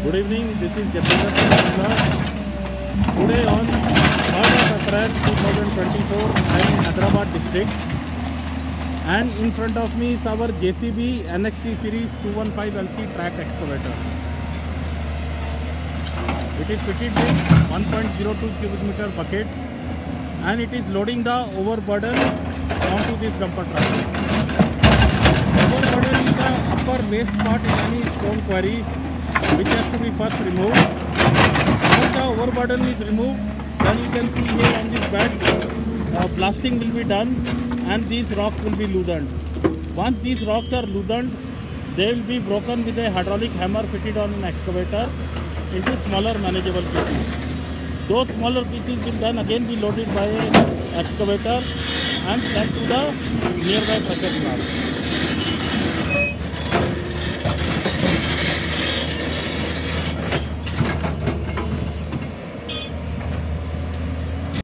Good evening, this is Jatinder Singh. Today on 3rd of April 2024, I am in Hyderabad district, and in front of me is our JCB NXT series 215 LC track excavator. It is fitted with 1.02 cubic meter bucket, and it is loading the overburden onto this dumper truck. Overburden is the upper waste part in any stone quarry, which has to be first removed. Once the overburden is removed, then you can see here on this bed, blasting will be done and these rocks will be loosened. Once these rocks are loosened, they will be broken with a hydraulic hammer fitted on an excavator into smaller manageable pieces. Those smaller pieces will then again be loaded by an excavator and sent to the nearby pressure plant.